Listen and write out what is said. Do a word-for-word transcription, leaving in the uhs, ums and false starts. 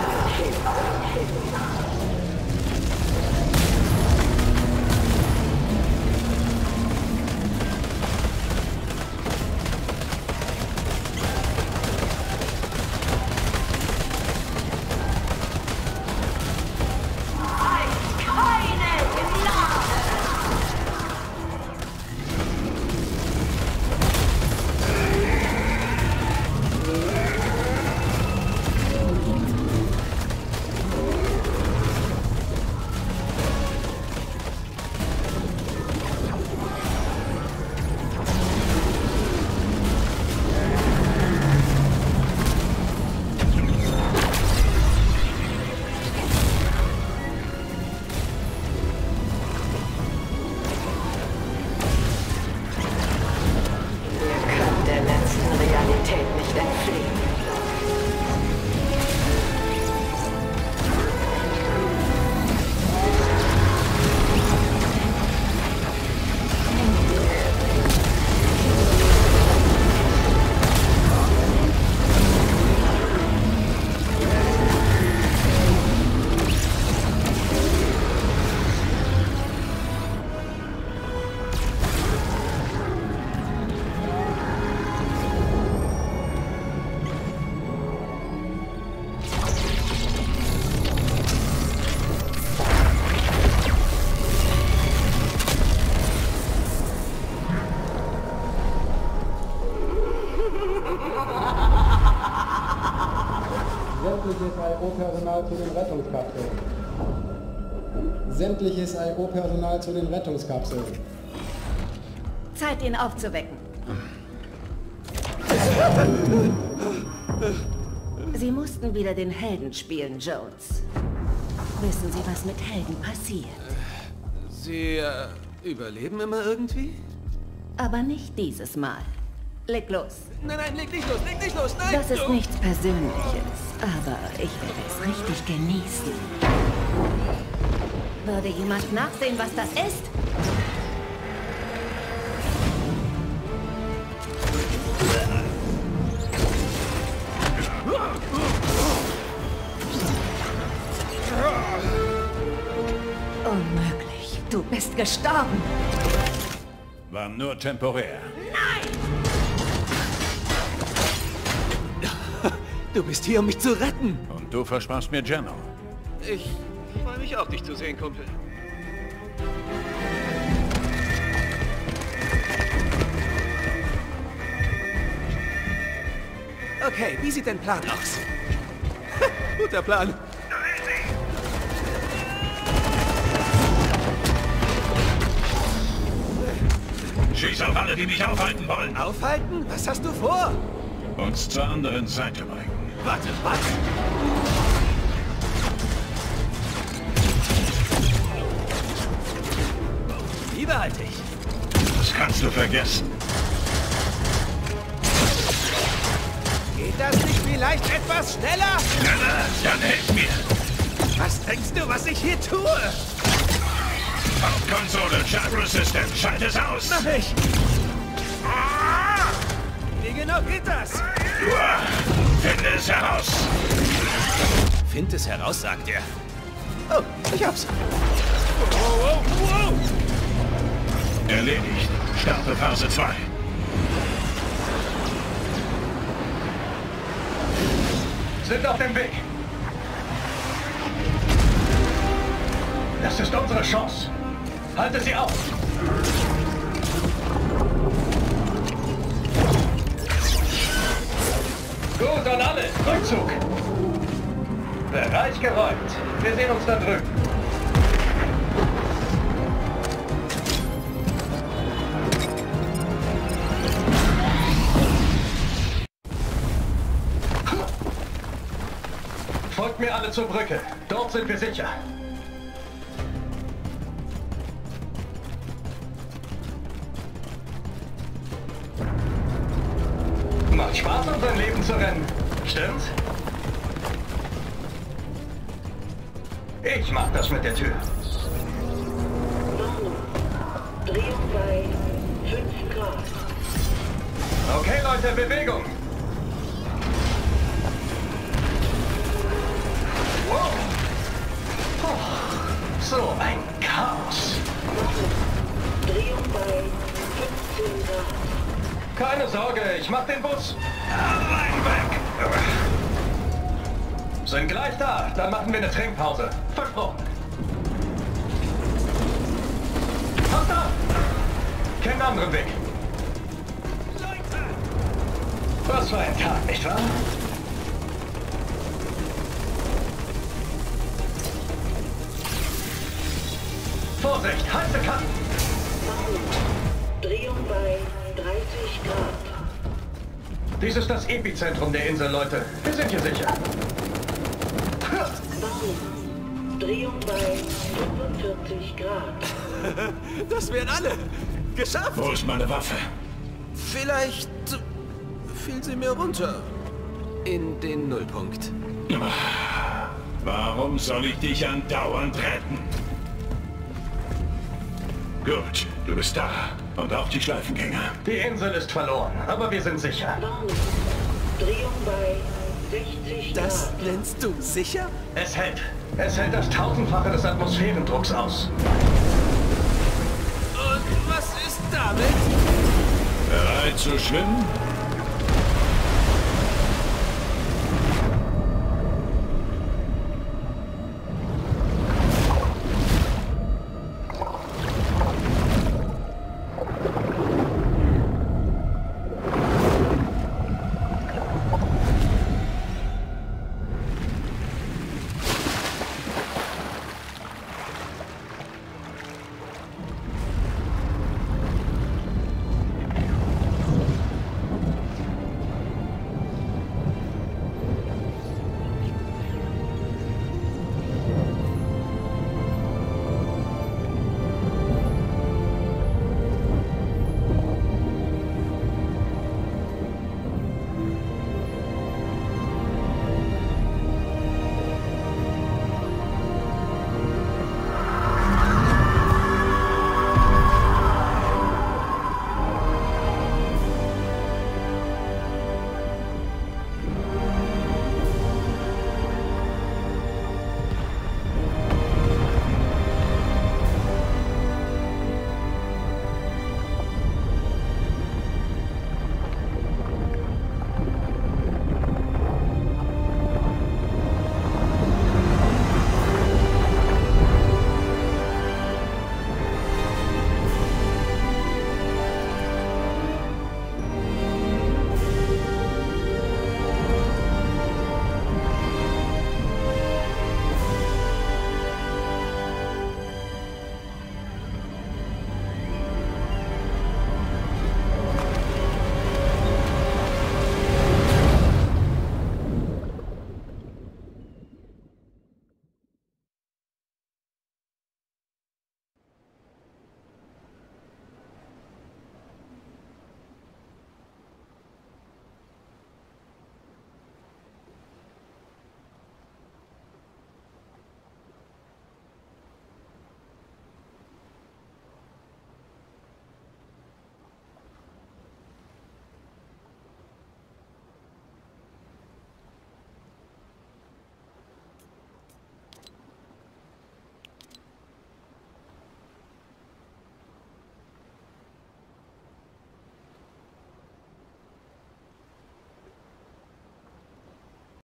Sämtliches I O-Personal zu den Rettungskapseln. Sämtliches I O-Personal zu den Rettungskapseln. Zeit, ihn aufzuwecken. Sie mussten wieder den Helden spielen, Jones. Wissen Sie, was mit Helden passiert? Sie äh, überleben immer irgendwie? Aber nicht dieses Mal. Leg los. Nein, nein, leg nicht los, leg nicht los, nein! Das ist nichts Persönliches, aber ich werde es richtig genießen. Würde jemand nachsehen, was das ist? Unmöglich. Du bist gestorben. War nur temporär. Nein! Du bist hier, um mich zu retten. Und du versparst mir Jenno. Ich freue mich auch, dich zu sehen, Kumpel. Okay, wie sieht dein Plan aus? Guter Plan. Schieß auf alle, die mich aufhalten wollen. Aufhalten? Was hast du vor? Uns zur anderen Seite bringen. Warte, was? Lieber halt dich. Das kannst du vergessen. Geht das nicht vielleicht etwas schneller? Schneller, dann hilf mir. Was denkst du, was ich hier tue? Hauptkonsole, Gyro System, schalt es aus. Mach ich. Wie genau geht das? Uah, finde es heraus. Find es heraus, sagt er. Oh, ich hab's. Wow, wow, wow. Erledigt. Starte Phase zwei. Sind auf dem Weg. Das ist unsere Chance. Halte sie auf. Gut an alle. Rückzug. Bereich geräumt. Wir sehen uns da drüben. Folgt mir alle zur Brücke. Dort sind wir sicher. Macht Spaß, um sein Leben zu rennen. Stimmt's? Ich mach das mit der Tür. Warnung. Drehung bei fünf Grad. Okay, Leute, Bewegung. Keine Sorge, ich mach den Bus. Rein weg. Sind gleich da. Dann machen wir eine Trinkpause. Versprochen. Passt auf! Keinen anderen Weg. Leute! Was für ein Tag, nicht wahr? Vorsicht, heiße Kanten! Drehung bei dreißig Grad. Dies ist das Epizentrum der Insel, Leute. Wir sind hier sicher. Warnung. Drehung bei fünfundvierzig Grad. Das wären alle. Geschafft. Wo ist meine Waffe? Vielleicht fiel sie mir runter. In den Nullpunkt. Warum soll ich dich andauernd retten? Gut, du bist da. Und auch die Schleifengänger. Die Insel ist verloren, aber wir sind sicher. Warnung. Drehung bei sechzig Grad. Das nennst du sicher? Es hält. Es hält das Tausendfache des Atmosphärendrucks aus. Und was ist damit? Bereit zu schwimmen?